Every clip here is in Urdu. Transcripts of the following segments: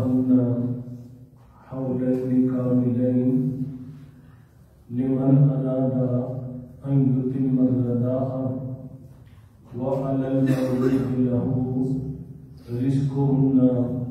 أولادهن حولين كاملين لمن أراد أن يتم الرضاعة وعلى المولود له رزقهن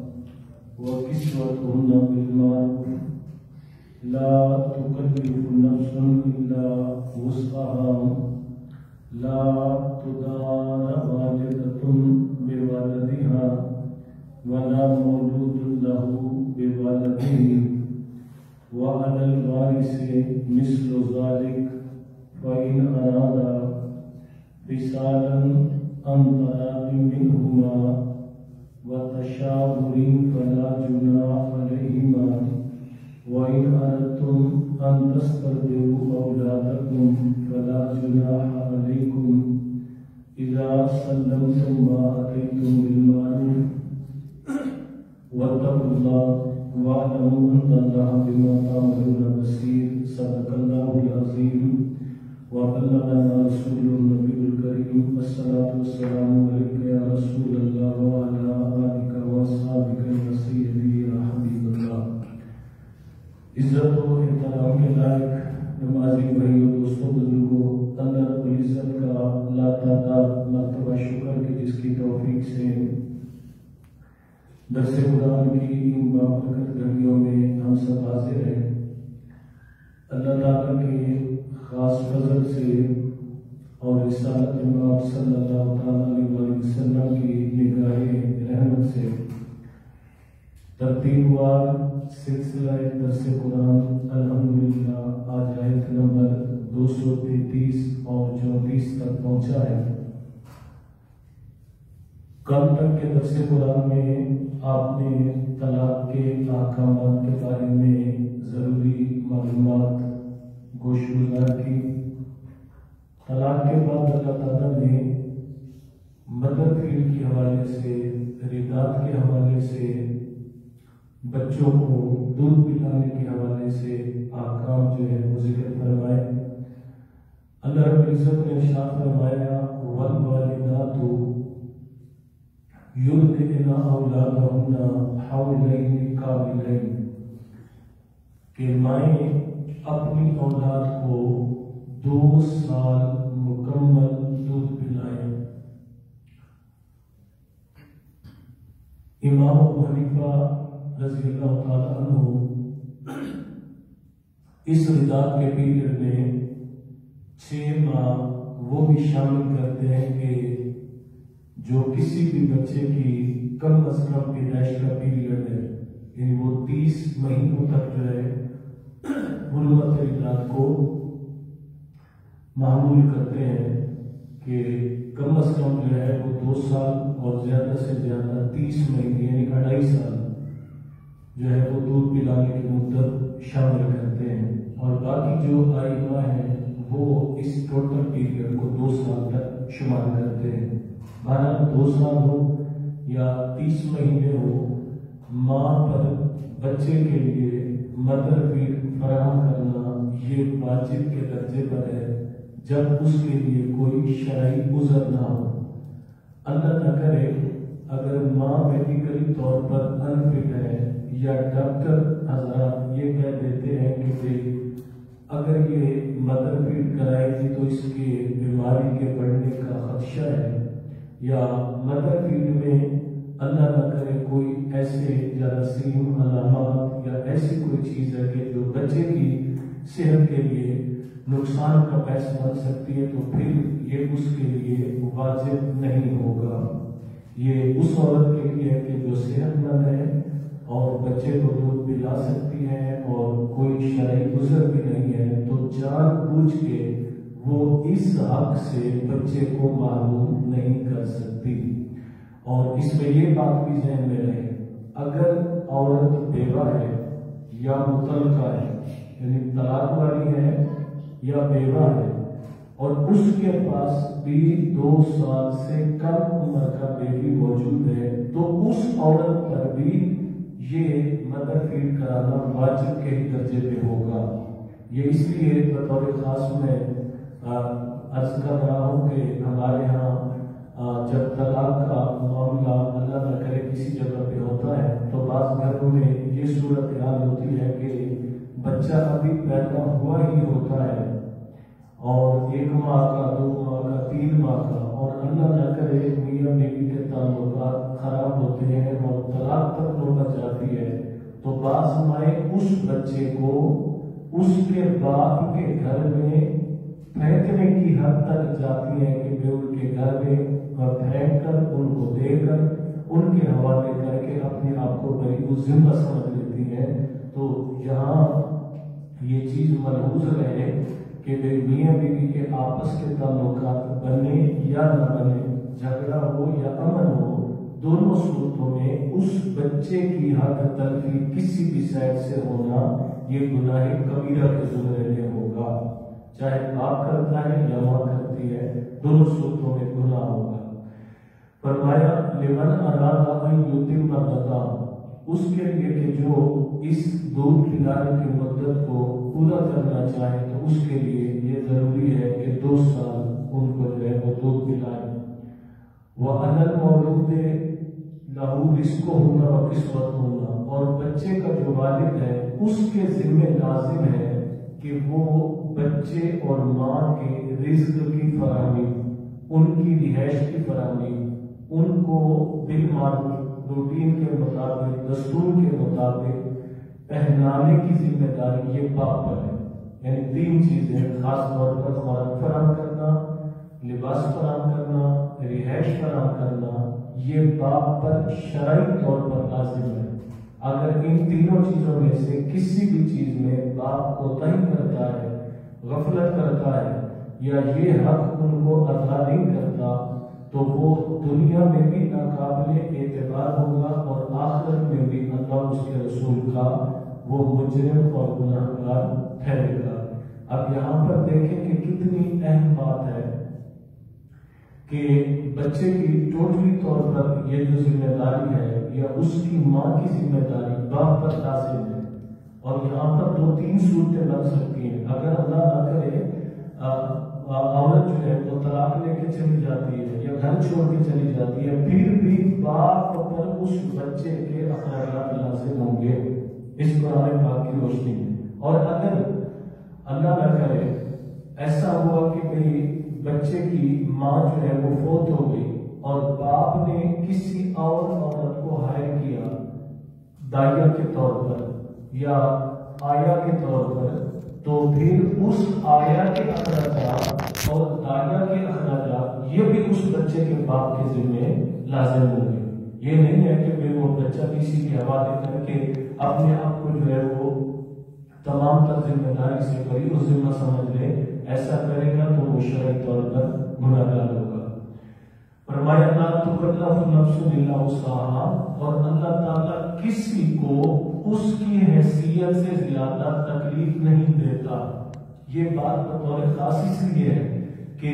وكسوتهن بالمعروف لا تكلف نفس إلا وسعها لا تضار والدة بولدها ولا مولود له بولده وعلى الوارث مثل ذلك فإن أرادا فصالا عن تراض منهما وتشاور فلا جناح عليهما وإن أردتم أن تسترضعوا أولادكم فلا جناح عليكم إذا سلمتم ما آتيتم بالمعروف واتقوا الله واعلموا أن الله بما تعملون بصير صدق الله العظيم وبلغنا رسوله النبي الكريم الصلاة والسلام عليك يا رسول الله وعلى آلك وأصحابك يا سيدي يا حبيب الله. عزت و احترام کے لائق نمازی بھائیوں دوستوں بزرگوں، اللہ رب العزت کا لاتعداد مرتبہ شکر کہ جس کی توفیق سے درس قرآن کی ان بابرکت گھڑیوں میں ہم سب حاضر ہیں۔ اللہ تعالیٰ کے خاص فضل سے اور رسالت امام صلی اللہ علیہ وسلم کی نگاہ رحمت سے ترتیب وار سلسلہ درس قرآن الحمدللہ آج آیت نمبر 233 اور 34 تک پہنچا ہے۔ کل تک کے درس قرآن میں آپ نے طلاق کے احکامات کے بارے میں ضروری معلومات گوشگزار کی۔ طلاق کے بعد اللہ تعالیٰ نے مدر فیل کے حوالے سے، رداعت کے حوالے سے، بچوں کو دودھ پلانے کے حوالے سے احکام جو ہے وہ ذکر فرمائے۔ اللہ رب العزت نے ارشاد فرمایا والوالدات یرضعن اولادہن حولین کاملین، کہ مائیں اپنی اولاد کو 2 سال مکمل دودھ پلائیں۔ امام ابو حنیفہ رضی اللہ تعالیٰ عنہ اس رداعت کے پیریڈ میں 6 ماہ وہ بھی شامل کرتے ہیں کہ جو کسی بھی بچے کی کم از کم پیدائش کا پیریڈ ہے، یعنی وہ 30 مہینوں تک جو ہے حرمت رداعت کو معمول کرتے ہیں کہ کم از کم جو ہے وہ 2 سال اور زیادہ سے زیادہ 30 مہینے یعنی 2.5 سال جو ہے وہ دودھ پلانے کی مدت شامل کرتے ہیں، اور باقی جو آئمہ ہیں وہ اس ٹوٹل پیریڈ کو 2 سال تک شمار کرتے ہیں۔ بہرحال 2 سال ہو یا 30 مہینے ہو، ماں پر بچے کے لیے مدر فیڈ فراہم کرنا یہ واجب کے درجے پر ہے جب اس کے لیے کوئی شرعی عذر نہ ہو۔ اللہ نہ کرے اگر ماں میڈیکلی طور پر انفٹ ہے یا ڈاکٹر حضرات یہ کہہ دیتے ہیں کہ اگر یہ مدر فیڈ کرائے گی تو اس کے بیماری کے بڑھنے کا خدشہ ہے، یا مدر فیڈ میں اللہ نہ کرے کوئی ایسے جراثیم علامات یا ایسی کوئی چیز ہے کہ جو بچے کی صحت کے لیے نقصان کا باعث بن سکتی ہے، تو پھر یہ اس کے لیے واجب نہیں ہوگا۔ یہ اس عورت کے لیے ہے کہ جو صحت مند ہے اور بچے کو دودھ پلا سکتی ہے اور کوئی شرعی عذر بھی نہیں ہے، تو جان بوجھ کے وہ اس حق سے بچے کو محروم نہیں کر سکتی۔ اور اس میں یہ بات بھی ذہن میں رہے، اگر عورت بیوہ ہے یا مطلقہ ہے، یعنی طلاق والی ہے یا بیوہ ہے، اور اس کے پاس بھی 2 سال سے کم عمر کا بیبی موجود ہے، تو اس عورت پر بھی یہ مدر فیڈ کرانا واجب کے ہی درجے پہ ہوگا۔ یہ اس لیے بطور خاص میں عرض کر رہا ہوں کہ ہمارے ہاں جب طلاق کا معاملہ اللہ نہ کرے کسی جگہ پہ ہوتا ہے تو بعض گھروں میں یہ صورتحال ہوتی ہے کہ بچہ ابھی پیدا ہوا ہی ہوتا ہے اور 1 ماہ کا 2 ماہ کا 3 ماہ کا، اور اللہ نہ کرے میاں بیوی کے تعلقات خراب ہوتے ہیں اور طلاق تک نوبت جاتی ہے، تو بعض مائیں اس بچے کو اس کے باپ کے گھر میں پھینکنے کی حد تک جاتی ہیں کہ وہ ان کے گھر میں پھینک کر ان کو دے کر ان کے حوالے کر کے اپنے آپ کو بری ذمہ سمجھ لیتی ہیں۔ تو یہاں یہ چیز ملحوظ رہے کہ میاں بیوی کے آپس کے تعلقات بنے یا نہ بنے، جھگڑا ہو یا امن ہو، دونوں صورتوں میں اس بچے کی حق تلفی کسی بھی سائڈ سے ہونا یہ گناہ کبیرہ کے زمرے میں ہوگا، چاہے باپ کرتا ہے یا ماں کرتی ہے، دونوں صورتوں میں گناہ ہوگا۔ فرمایا لمن اراد ان یتم الرضاع، اس کے لیے کہ جو اس دودھ پلانے کی مدت کو پورا کرنا چاہے تو اس کے لیے یہ ضروری ہے کہ 2 سال ان کو جو ہے وہ دودھ پلائیں۔ وَعَلَى الْمَوْلُودِ لَهُ رِزْقُهُنَّ وَكِسْوَتُهُنَّ، اور بچے کا جو والد ہے اس کے ذمہ لازم ہے کہ وہ بچے اور ماں کے رزق کی فراہمی، ان کی رہائش کی فراہمی، ان کو بالمعروف روٹین کے مطابق دستور کے مطابق پہنانے کی ذمہ داری یہ باپ پر ہے۔ یعنی 3 چیزیں خاص طور پر خوراک فراہم کرنا، لباس فراہم کرنا، رہائش فراہم کرنا، یہ باپ پر شرعی طور پر لازم ہے۔ اگر ان تینوں چیزوں میں سے کسی بھی چیز میں باپ کوتاہی کرتا ہے، غفلت کرتا ہے یا یہ حق ان کو ادا نہیں کرتا تو وہ دنیا میں بھی ناقابل اعتبار ہوگا اور آخرت میں بھی اللہ اس کے رسول کا وہ مجرم اور گناہگار ٹھہرے گا۔ اب یہاں پر دیکھیں کہ کتنی اہم بات ہے کہ بچے کی ٹوٹلی طور پر یہ جو ذمہ داری ہے یا اس کی ماں کی ذمہ داری باپ پر لازم ہے، اور یہاں پر 2-3 صورتیں بن سکتی ہیں۔ اگر اللہ نہ کرے عورت جو ہے وہ طلاق لے کے چلی جاتی ہے یا گھر چھوڑ کے چلی جاتی ہے، پھر بھی باپ پر اس بچے کے اخراجات لازم ہوں گے اس قرآن پاک کی روشنی میں۔ اور اگر اللہ نہ کرے ایسا ہوا کہ میری بچے کی ماں جو ہے وہ فوت ہو گئی اور باپ نے کسی اور عورت کو ہائر کیا دائیا کے طور پر یا آیا کے طور پر، تو پھر اس آیا کے اخراجات اور دائیا کے اخراجات یہ بھی اس بچے کے باپ کے ذمہ لازم ہوں گے۔ یہ نہیں ہے کہ پھر وہ بچہ کسی کے حوالے کر کے اپنے آپ کو جو ہے وہ تمام تر ذمہ داری سے بری و ذمہ سمجھ لے، ایسا کرے گا تو وہ شرعی طور پر گناہگار ہوگا۔ فرمایا لا تکلف نفس الا وسعها، اور اللہ تعالیٰ کسی کو اس کی حیثیت سے زیادہ تکلیف نہیں دیتا۔ یہ بات بطور خاص اس لیے ہے کہ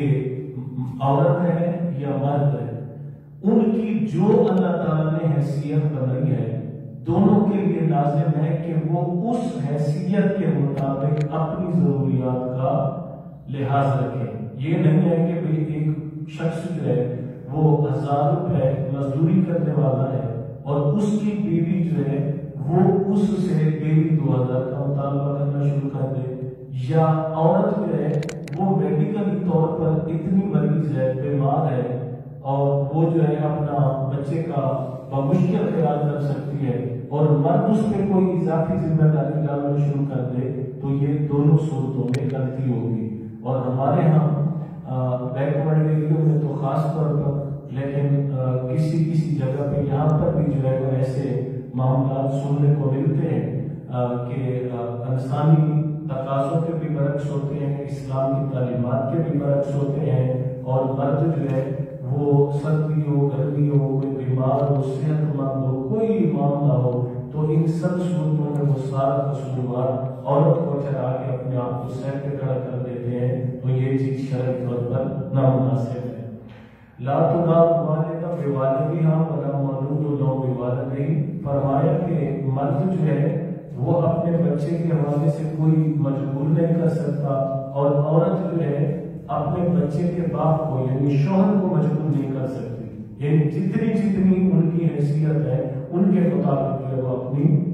عورت ہے یا مرد ہے، ان کی جو اللہ تعالیٰ نے حیثیت بنائی ہے دونوں کے لیے لازم ہے کہ وہ اس حیثیت کے مطابق اپنی ضروریات کا لحاظ رکھیں۔ یہ نہیں ہے کہ بھئی ایک شخص جو ہے وہ 1000 روپے مزدوری کرنے والا ہے اور اس کی بیوی جو ہے وہ اس سے ڈیلی 2000 کا مطالبہ کرنا شروع کر دے، یا عورت جو ہے وہ میڈیکل طور پر اتنی مریض ہے، بیمار ہے اور وہ جو ہے اپنا بچے کا بمشکل خیال کر سکتی ہے اور مرد اس پہ کوئی اضافی ذمہ داری ڈالنا شروع کر دے، تو یہ دونوں صورتوں میں غلطی ہوگی۔ اور ہمارے ہاں بیکورڈ ایریا میں تو خاص طور پر، لیکن کسی جگہ پہ یہاں پر بھی جو ہے وہ ایسے معاملات سننے کو ملتے ہیں کہ انسانی تقاضوں کے بھی برعکس ہوتے ہیں، اسلام کی تعلیمات کے بھی برعکس ہوتے ہیں، اور مرد جو ہے وہ سردی ہو، گرمی ہو، کوئی بیمار ہو، صحت مند ہو، کوئی معاملہ ہو، تو ان سب صورتوں میں وہ سارا قصوروار عورت کو چڑھا کے اپنے آپ کو سر پہ کھڑا کر دیتے ہیں، تو یہ چیز شرعی طور پر نامناسب ہے۔ لا تضار والدہ بوالدہا ولا مولود له بوالدہ، فرمایا کہ مرد جو ہے وہ اپنے بچے کے حوالے سے کوئی مجبور نہیں کر سکتا، اور عورت جو ہے اپنے بچے کے باپ کو یعنی شوہر کو مجبور نہیں کر سکتی، یعنی جتنی ان کی حیثیت ہے ان کے مطابق جو ہے وہ اپنی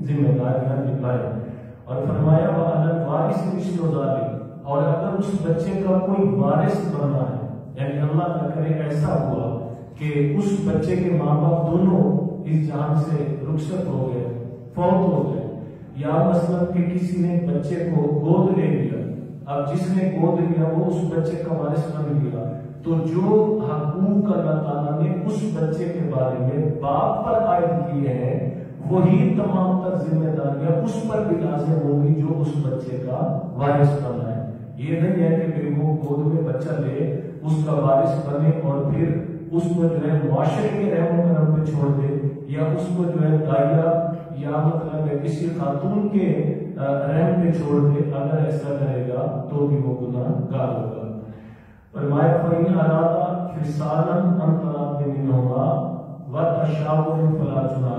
ذمہ داریاں نبھائے۔ اور فرمایا وَعَلَى الْوَارِثِ مِثْلُ ذَلِكَ، اور اگر اس بچے کا کوئی وارث بننا ہے، یعنی اللہ نہ کرے ایسا ہوا کہ اس بچے کے ماں باپ دونوں اس جہان سے رخصت ہو گئے، فوت ہو گئے، یا مثلا کہ کسی نے بچے کو گود لے لیا، اب جس نے گود لیا وہ اس بچے کا وارث بن گیا، تو جو حقوق اللہ تعالیٰ نے اس بچے کے بارے میں باپ پر عائد کیے ہیں وہی تمام تر ذمہ داریاں اس پر بھی لازم ہوگی جو اس بچے کا وارث بننا ہے۔ یہ نہیں ہے کہ وہ گود میں بچہ لے، اس کا وارث بنے اور پھر اس کو جو ہے معاشرے کے رحم و کرم پہ چھوڑ دے، یا اس کو جو ہے دائیا یا مطلب کسی خاتون کے رحم پہ چھوڑ دے۔ اگر ایسا کرے گا تو بھی وہ گناہ گار ہوگا۔ فرمایا فَإِنْ أَرَادَا فِصَالًا عَنْ تَرَاضٍ مِنْهُمَا وَتَشَاوُرٍ فَلَا جُنَاحَ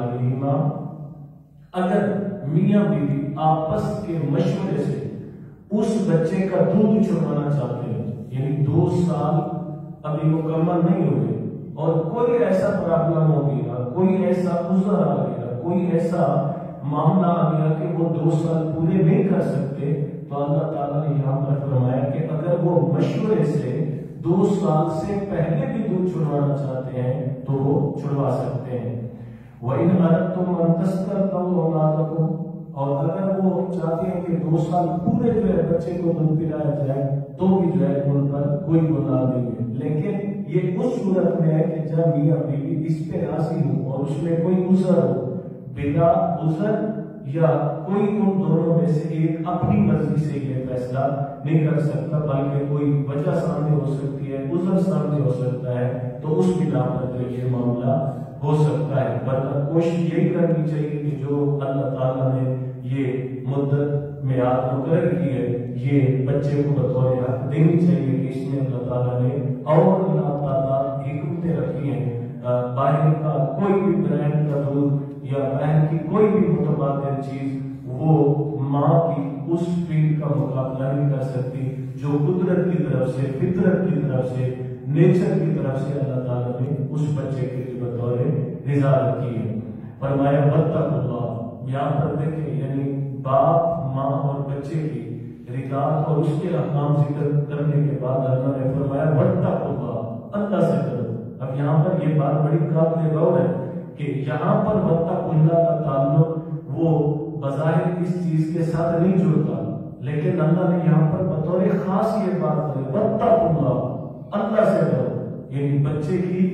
عَلَيْهِمَا، اگر میاں بیوی آپس کے مشورے سے اس بچے کا دودھ چھڑوانا چاہتے ہیں، یعنی 2 سال ابھی مکمل نہیں ہوئے اور کوئی ایسا پرابلم ہو گیا، کوئی ایسا عذر آ گیا، کوئی ایسا معاملہ آ گیا کہ وہ 2 سال پورے نہیں کر سکتے، تو اللہ تعالیٰ نے یہاں پر فرمایا کہ اگر وہ مشورے سے 2 سال سے پہلے بھی دودھ چھڑوانا چاہتے ہیں تو وہ چھڑوا سکتے ہیں۔ وَإِنْ أَرَدْتُمْ أَنْ تَسْتَرْضَعُوا أَوْلَادَكُمْ، اور اگر وہ چاہتے ہیں کہ 2 سال پورے جو ہے بچے کو دودھ پلایا جائے تو بھی جو ہے ان پر کوئی گناہ نہیں ہے، لیکن یہ اس صورت میں ہے کہ جب میاں بیوی اس پہ راضی ہو اور اس میں کوئی عذر ہو، بلا عذر یا کوئی ان دونوں میں سے ایک اپنی مرضی سے یہ فیصلہ نہیں کر سکتا، بلکہ کوئی وجہ سامنے ہو سکتی ہے، عذر سامنے ہو سکتا ہے، تو اس بنا پر جو یہ معاملہ ہو سکتا ہے۔ ورنہ کوشش یہی کرنی چاہیے کہ جو اللہ تعالیٰ نے یہ مدت میعاد مقرر کی ہے یہ بچے کو بطور حق دینی چاہیے کہ اس میں اللہ تعالیٰ نے اور اللہ تعالیٰ حکمتیں رکھی ہیں۔ باہر کا کوئی بھی برانڈ کا دودھ یا بہن کی کوئی بھی متبادل چیز وہ ماں کی اس فیل کا مقابلہ نہیں کر سکتی جو قدرت کی طرف سے، فطرت کی طرف سے، نیچر کی طرف سے اللہ تعالیٰ نے اس بچے کے لیے بطور رضا رکھی ہے۔ فرمایا وَاتَّقُوا اللَّهَ، یہاں پر دیکھیں یعنی باپ ماں اور بچے کی رضاعت اور اس کے احکام ذکر کرنے کے بعد اللہ نے فرمایا وَاتَّقُوا اللَّهَ، اللہ سے ڈرو۔ اب یہاں پر یہ بات بڑی قابل غور ہے کہ یہاں پر وَاتَّقُوا اللَّهَ کا تعلق وہ بظاہر اس چیز کے ساتھ نہیں جڑتا، لیکن اللہ نے یہاں پر بطور خاص یہ بات کی وَاتَّقُوا اللَّهَ، اللہ سے ڈرو۔ یعنی بچے کی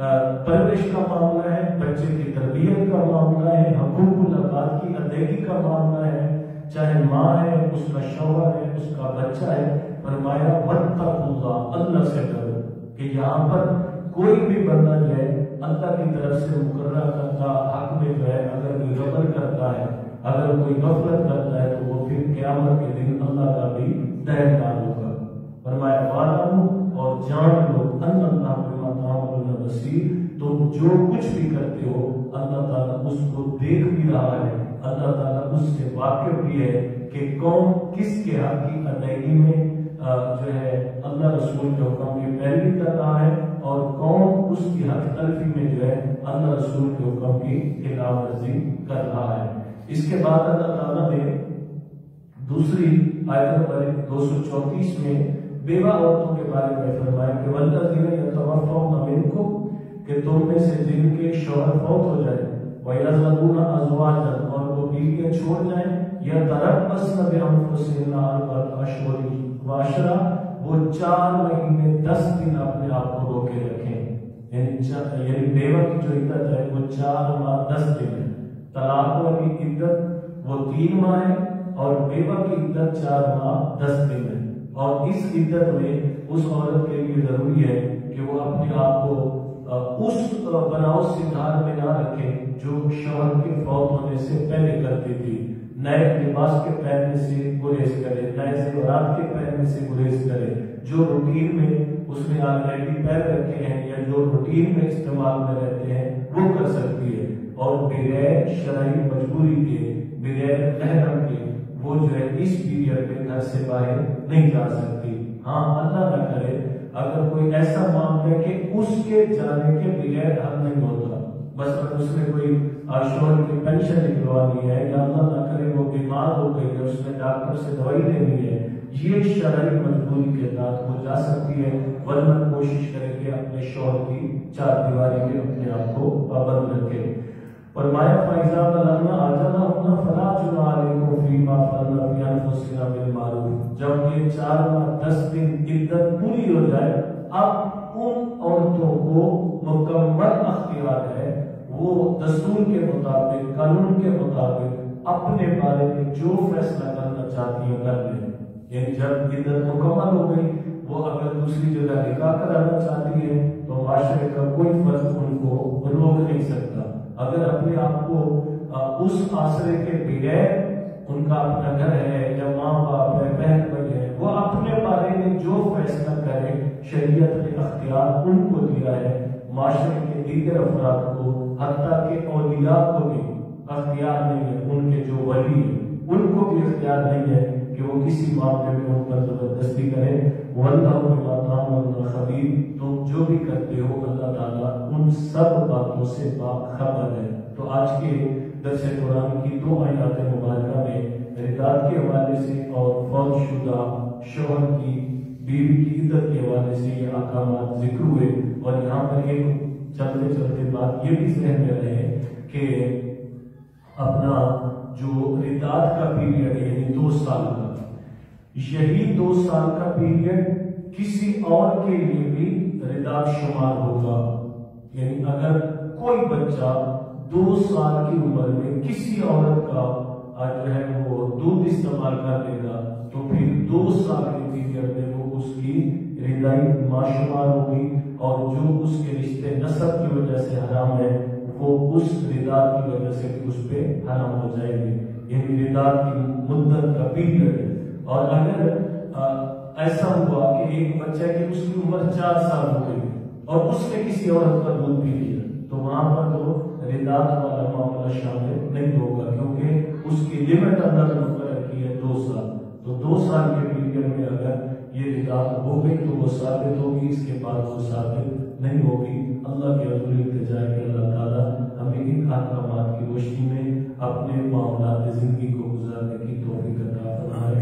پرورش کا معاملہ ہے، بچے کی تربیت کا معاملہ ہے، حقوق الاولاد کی ادائیگی کا معاملہ ہے، چاہے ماں ہے، اس کا شوہر ہے، اس کا بچہ ہے۔ فرمایا وَاتَّقُوا اللَّهَ، اللہ سے ڈرو۔ کہ یہاں پر کوئی بھی بندہ جو ہے اللہ کی طرف سے مقررہ کرتا حق میں جو ہے اگر کوئی غفلت کرتا ہے، اگر کوئی غفلت کرتا ہے تو وہ پھر قیامت کے دن اللہ کا بھی دہندار ہوگا۔ فرمایا وَاعْلَمُوا، اور جان لو، ان اللہ بما تعملون بصیر، تم جو کچھ بھی کرتے ہو اللہ تعالیٰ اس کو دیکھ بھی رہا ہے، اللہ تعالیٰ اس سے واقف بھی ہے کہ کون کس کے حق کی ادائیگی میں جو ہے اللہ رسول کے حکم کی پیروی کر رہا ہے اور کون اس کی حق تلفی میں جو ہے اللہ رسول کے حکم کی خلاف ورزی کر رہا ہے۔ اس کے بعد اللہ تعالیٰ نے دوسری آیت نمبر 234 میں بیوہ عورتوں کے بارے میں فرمایا کہ وَالَّذِينَ يَتَوَفَّوْنَ مِنْكُمْ، کہ تم میں سے جن کے شوہر فوت ہو جائے، وَيَذَرُونَ أَزْوَاجًا، اور وہ بیویاں چھوڑ جائیں، يَتَرَبَّصْنَ بِأَنفُسِهِنَّ أَرْبَعَةَ أَشْهُرٍ وَعَشْرًا، وہ 4 مہینے 10 دن اپنے آپ کو روکے رکھیں۔ یعنی بیوہ کی جو عدت ہے وہ 4 ماہ 10 دن ہے، طلاق والی عدت وہ 3 ماہ ہے اور بیوہ کی عدت 4 ماہ 10 دن ہے۔ اور اس عدت میں اس عورت کے لیے ضروری ہے کہ وہ اپنے آپ کو اس بناؤ سے دھار میں نہ رکھے جو شوہر کے فوت ہونے سے پہلے کرتی تھی، نئے لباس کے پہننے سے گریز کرے، نئے زیورات کے پہننے سے گریز کرے، جو روٹین میں اس نے آلریڈی پہن رکھے ہیں یا جو روٹین میں استعمال میں رہتے ہیں وہ کر سکتی ہے، اور بغیر شرعی مجبوری کے، بغیر محرم کے وہ جو ہے اس پیریڈ میں گھر سے باہر نہیں جا سکتی۔ ہاں اللہ نہ کرے اگر کوئی ایسا معاملہ ہے کہ اس کے جانے کے بغیر حل نہیں ہوتا، مثلا اس نے کوئی شوہر کی پینشن نکلوانی ہے یا اللہ نہ کرے وہ بیمار ہو گئی ہے، اس نے ڈاکٹر سے دوائی لینی ہے، یہ شرعی مجبوری کے تحت ہو جا سکتی ہے، ورنہ کوشش کرے کہ اپنے شوہر کی چار دیواری میں اپنے آپ کو پابند رکھے۔ فرمایا فَإِذَا بَلَغْنَ أَجَلَهُنَّ فَلَا جُنَاحَ عَلَيْكُمْ فِيمَا فَعَلْنَ فِي أَنفُسِهُنَّ بِالْمَعْرُوفِ، جب یہ 4 ماہ 10 دن عدت پوری ہو جائے، اب ان عورتوں کو مکمل اختیار ہے، وہ دستور کے مطابق، قانون کے مطابق اپنے بارے میں جو فیصلہ کرنا چاہتی ہیں کر لیں۔ یعنی جب عدت مکمل ہو گئی، وہ اگر دوسری جگہ نکاح کرانا چاہتی ہے تو معاشرے کا کوئی فرد ان کو روک نہیں سکتا۔ اگر اپنے آپ کو اس آسرے کے بغیر، ان کا اپنا گھر ہے یا ماں باپ ہے، بہن بھائی ہے، وہ اپنے بارے میں جو فیصلہ کرے، شریعت نے اختیار ان کو دیا ہے۔ معاشرے کے دیگر افراد کو، حتیٰ کہ اولیاء کو بھی اختیار نہیں ہے، ان کے جو ولی ہیں ان کو بھی اختیار نہیں ہے کہ وہ کسی معاملے میں ان پر زبردستی کریں۔ وَاللَّهُ بِمَا تَعْمَلُونَ خَبِيرٌ، تم جو بھی کرتے ہو اللہ تعالیٰ ان سب باتوں سے باخبر ہے۔ تو آج کے درس قرآن کی 2 آیات مبارکہ میں ردات کے حوالے سے اور فوت شدہ شوہر کی بیوی کی عدت کے حوالے سے یہ احکامات ذکر ہوئے، اور یہاں پر ایک چلتے چلتے بات یہ بھی ذہن میں رہے کہ اپنا جو ردات کا پیریڈ ہے، یعنی 2 سال کا، یہی 2 سال کا پیریڈ کسی اور کے لیے بھی ردات شمار ہوگا۔ یعنی اگر کوئی بچہ 2 سال کی عمر میں کسی عورت کا جو ہے وہ دودھ استعمال کر لے گا تو پھر 2 سال کے پیریڈ میں وہ اس کی ردائی ماں شمار ہوگی، اور جو اس کے رشتے نسب کی وجہ سے حرام ہے وہ اس ردات کی وجہ سے بھی اس پہ حرام ہو جائے گی۔ یعنی ردات کی مدت کا پیریڈ ہے۔ اور اگر ایسا ہوا کہ ایک بچہ کی اس کی عمر 4 سال ہو گئی اور اس نے کسی عورت کا دودھ پی لیا تو وہاں پر تو ردات والا معاملہ شامل نہیں ہوگا، کیونکہ اس کی لمٹ اللہ نے مقرر کی ہے 2 سال۔ تو 2 سال کے پیریڈ میں اگر یہ ردات ہو گئی تو وہ ثابت ہوگی، اس کے بعد وہ ثابت نہیں ہوگی۔ اللہ کے حضور التجا ہے کہ اللہ تعالیٰ ہمیں ان احکامات کی روشنی میں اپنے معاملات زندگی کو گزارنے کی توفیق عطا فرمائے۔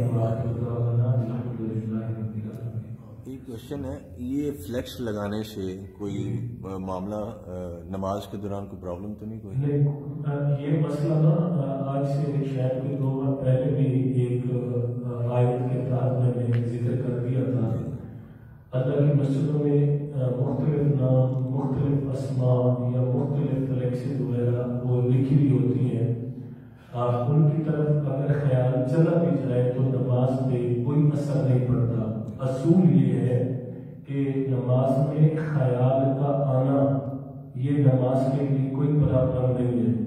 ایک کوشچن ہے، یہ فلیکس لگانے سے کوئی معاملہ نماز کے دوران کوئی پرابلم تو نہیں؟ کوئی یہ مسئلہ نا آج سے شاید کوئی 2 ماہ پہلے بھی ایک آیت کے تحت میں نے ذکر کر دیا تھا۔ اللہ کی مسجدوں میں مختلف نام، مختلف اسماء یا مختلف فلیکسز وغیرہ وہ لکھی ہوئی ہوتی ہیں، ان کی طرف اگر خیال چلا بھی جائے تو نماز پہ کوئی اثر نہیں پڑتا۔ اصول یہ ہے کہ نماز میں خیال کا آنا یہ نماز کے لیے کوئی پرابلم نہیں ہے،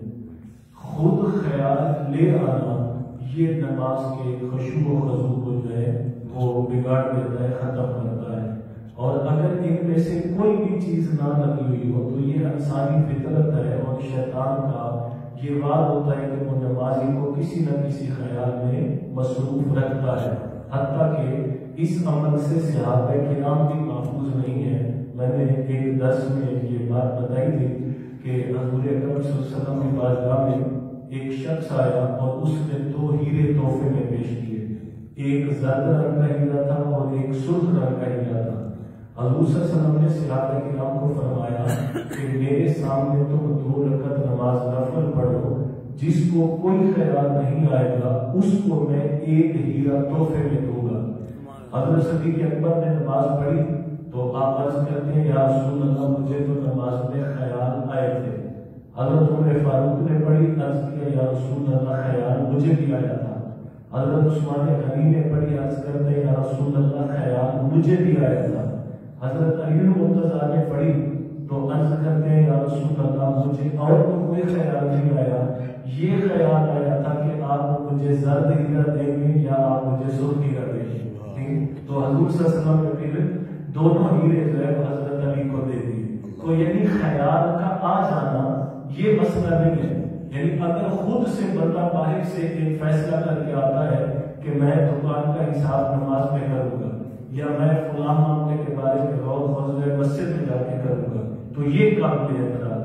خود خیال لے آنا یہ نماز کے خشوع و خضوع کو جو ہے وہ بگاڑ دیتا ہے، ختم کرتا ہے۔ اور اگر ان میں سے کوئی بھی چیز نہ لگی ہوئی ہو تو یہ انسانی فطرت ہے، اور شیطان کا یہ وعد ہوتا ہے کہ وہ نمازی کو کسی نہ کسی خیال میں مصروف رکھتا ہے، حتیٰ کہ اس عمل سے صحابہ کرام بھی محفوظ نہیں ہے۔ میں نے ایک درس میں یہ بات بتائی تھی کہ حضور اکرم صلی اللہ علیہ وسلم کی بارگاہ میں ایک شخص آیا اور اس نے 2 ہیرے تحفے میں پیش کیے، ایک زرد رنگ کا ہیرا تھا اور ایک سرخ رنگ کا ہیرا تھا۔ حضور صلی اللہ علیہ وسلم نے صحابہ کرام کو فرمایا کہ میرے سامنے تم 2 رکعت نماز نفل پڑھو، جس کو کوئی خیال نہیں آئے گا اس کو میں ایک ہیرا تحفے میں دوں گا۔ حضرت صدیق اکبر نے نماز پڑھی تو آپ عرض کرتے ہیں یا رسول اللہ مجھے تو نماز میں خیال آئے تھے۔ حضرت عمر فاروق نے پڑھی، عرض کیا یا رسول اللہ خیال مجھے بھی آیا تھا۔ حضرت عثمان غنی نے پڑھی، عرض کرتے ہیں یا رسول اللہ خیال مجھے بھی آیا تھا۔ حضرت علی المرتضیٰ نے پڑھی تو عرض کرتے ہیں یا رسول اللہ مجھے اور تو کوئی خیال نہیں آیا، یہ خیال آیا تھا کہ آپ مجھے زرد ہیرا دیں گے یا آپ مجھے سرخ ہیرا دیں گے۔ تو حضور صلی اللہ علیہ وسلم نے پھر دونوں ہیرے جو ہے حضرت علی کو دے دیے۔ تو یعنی خیال کا آ جانا یہ مسئلہ نہیں ہے، یعنی اگر خود سے بندہ باہر سے ایک فیصلہ کر کے آتا ہے کہ میں دکان کا حساب نماز میں کروں گا یا میں فلاں معاملے کے بارے میں غور فضل مسجد میں جا کے کروں گا تو یہ قابل اعتراض۔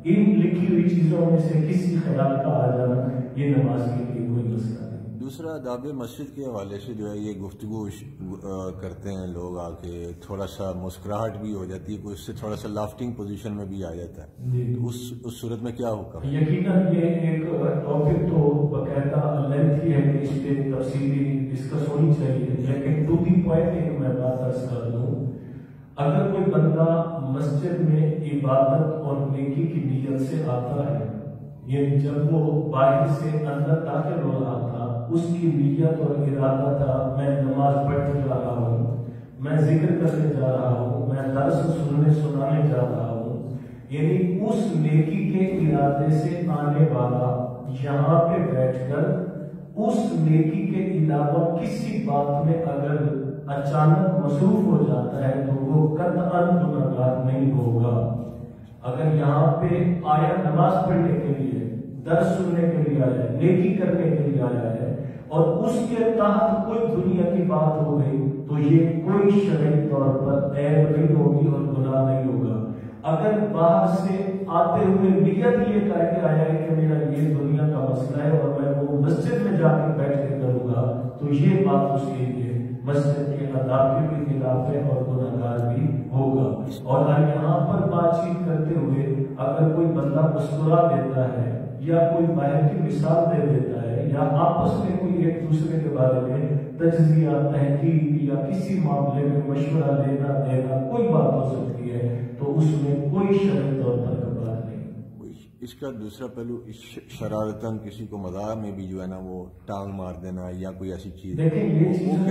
ان لکھی ہوئی چیزوں میں سے کسی خیال کا آ جانا یہ نماز کے لیے کوئی مسئلہ نہیں۔ دوسرا آداب مسجد کے حوالے سے جو ہے یہ گفتگو کرتے ہیں لوگ آ کے، تھوڑا سا مسکراہٹ بھی ہو جاتی ہے، کوئی اس سے تھوڑا سا لافٹنگ پوزیشن میں بھی آ جاتا ہے، تو اس صورت میں کیا حکم؟ یقیناً یہ ایک ٹاپک تو باقاعدہ لینتھی ہے کہ اس پہ تفصیلی ڈسکس ہونی چاہیے، لیکن ٹو دی پوائنٹ ایک میں بات عرض کر دوں، اگر کوئی بندہ مسجد میں عبادت اور نیکی کی نیت سے آتا ہے، یعنی جب وہ باہر سے اندر داخل ہو رہا تھا، اس کی نیت اور ارادہ تھا میں نماز پڑھنے جا رہا ہوں، میں ذکر کرنے جا رہا ہوں، میں درس سنانے جا رہا ہوں، یعنی اس نیکی کے ارادے سے آنے والا یہاں پہ بیٹھ کر اس نیکی کے علاوہ کسی بات میں اگر اچانک مصروف ہو جاتا ہے تو وہ قطعاً گنہگار نہیں ہوگا۔ اگر یہاں پہ آیا نماز پڑھنے کے لیے، درس سننے کے لیے آیا ہے، نیکی کرنے کے لیے آیا ہے، اور اس کے تحت کوئی دنیا کی بات ہو گئی تو یہ کوئی شرعی طور پر عیب نہیں ہوگی اور گناہ نہیں ہوگا۔ اگر باہر سے آتے ہوئے نیت یہ کر کے آیا ہے کہ میرا یہ دنیا کا مسئلہ ہے اور میں وہ مسجد میں جا کے بیٹھ کے کروں گا، تو یہ بات اس کے لیے مسجد کے آداب کے بھی خلاف ہے اور گنہگار بھی ہوگا۔ اور یہاں پر بات چیت کرتے ہوئے اگر کوئی بندہ مسکرا دیتا ہے یا کوئی باہر کی مثال دے دیتا ہے یا آپس میں کوئی ایک دوسرے کے بارے میں تجزیہ، تحقیق یا کسی معاملے میں مشورہ لینا دینا کوئی بات ہو سکتی ہے، تو اس میں کوئی شرعی طور پر بات نہیں۔ اس کا دوسرا پہلو شرارتاً کسی کو مزاح میں بھی جو ہے نا وہ ٹانگ مار دینا یا کوئی ایسی چیز، دیکھیں یہ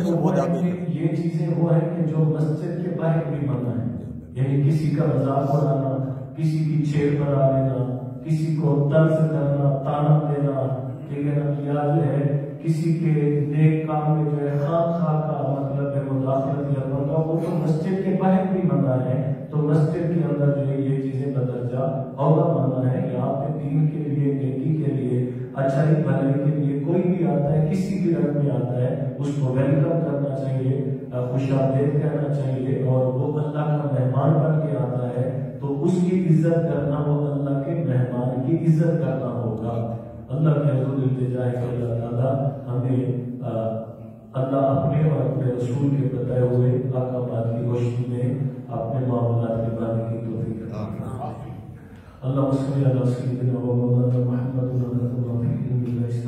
چیزیں وہ ہیں کہ جو مسجد کے باہر بھی منع ہے، یعنی کسی کا مذاق اڑانا، کسی کی چھیڑ بنا لینا، کسی کو طنز کرنا، تانا دینا، ٹھیک ہے نا، یا جو ہے کسی کے نیک کام میں جو ہے خواہ کا مطلب ہے مداخلت یا بندہ، وہ تو مسجد کے باہر بھی منع ہے، تو مسجد کے اندر جو ہے یہ چیزیں بدرجہ اولا منع ہے۔ یہاں پہ دین کے لیے، نیکی کے لیے، اچھائی بھلائی کے لیے کوئی بھی آتا ہے، کسی بھی رنگ میں آتا ہے، اس کو ویلکم کرنا چاہیے، خوش آمدید کہنا چاہیے، اور وہ اللہ کا مہمان بن کے آتا ہے تو اس کی عزت کرنا، وہ اللہ کے مہمان کی عزت کرنا ہوگا۔ اللہ کے حضور التجا ہے کہ اللہ تعالیٰ ہمیں اللہ اپنے اور اپنے رسول کے بتائے ہوئے احکامات کی روشنی میں اپنے معاملات نبھانے کی توفیق عطا فرمائے۔ اللهم صل على سيدنا ومولانا محمد وعلى آله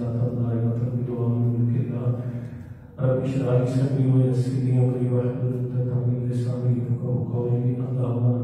رب اشرح لي صدري ويسر لي امري واحلل عقدة من لساني يفقهوا قولي اللهم